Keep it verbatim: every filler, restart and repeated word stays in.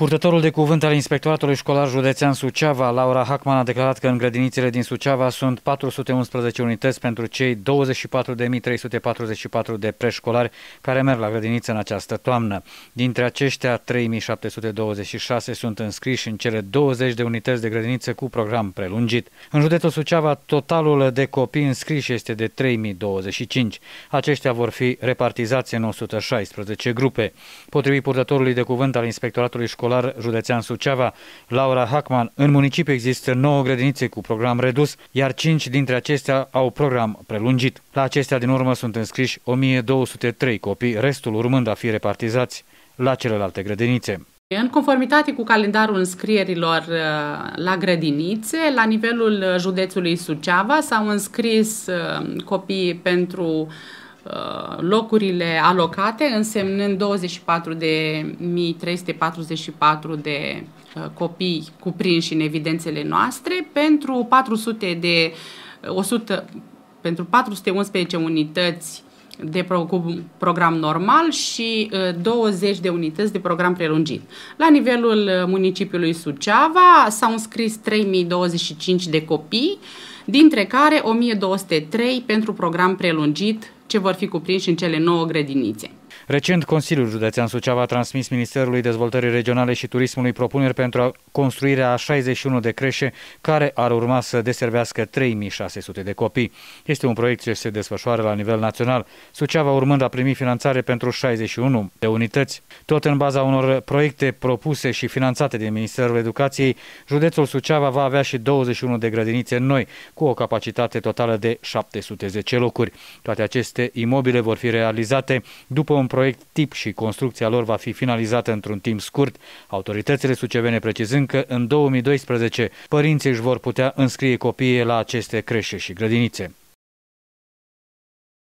Purtătorul de cuvânt al Inspectoratului Școlar Județean Suceava, Laura Hachman, a declarat că în grădinițele din Suceava sunt patru sute unsprezece unități pentru cei douăzeci și patru de mii trei sute patruzeci și patru de preșcolari care merg la grădiniță în această toamnă. Dintre aceștia, trei mii șapte sute douăzeci și șase sunt înscriși în cele douăzeci de unități de grădiniță cu program prelungit. În județul Suceava, totalul de copii înscriși este de trei mii douăzeci și cinci. Aceștia vor fi repartizați în o sută șaisprezece grupe. Potrivit purtătorului de cuvânt al Inspectoratului Școlar Județean Suceava, Laura Hachman, în municipiu există nouă grădinițe cu program redus, iar cinci dintre acestea au program prelungit. La acestea din urmă sunt înscriși o mie două sute trei copii, restul urmând a fi repartizați la celelalte grădinițe. În conformitate cu calendarul înscrierilor la grădinițe, la nivelul județului Suceava s-au înscris copii pentru locurile alocate, însemnând douăzeci și patru de mii trei sute patruzeci și patru de copii cuprinși în evidențele noastre, pentru patru sute de o sută pentru patru sute unsprezece unități de pro, cu program normal și uh, douăzeci de unități de program prelungit. La nivelul municipiului Suceava s-au înscris trei mii douăzeci și cinci de copii, dintre care o mie două sute trei pentru program prelungit, ce vor fi cuprinși în cele nouă grădinițe. Recent, Consiliul Județean Suceava a transmis Ministerului Dezvoltării Regionale și Turismului propuneri pentru construirea a șaizeci și unu de creșe care ar urma să deservească trei mii șase sute de copii. Este un proiect ce se desfășoară la nivel național, Suceava urmând a primi finanțare pentru șaizeci și unu de unități. Tot în baza unor proiecte propuse și finanțate de Ministerul Educației, județul Suceava va avea și douăzeci și unu de grădinițe noi, cu o capacitate totală de șapte sute zece locuri. Toate aceste imobile vor fi realizate după un proiect tip și construcția lor va fi finalizată într-un timp scurt, autoritățile sucevene precizând că în două mii doisprezece părinții își vor putea înscrie copiii la aceste creșe și grădinițe.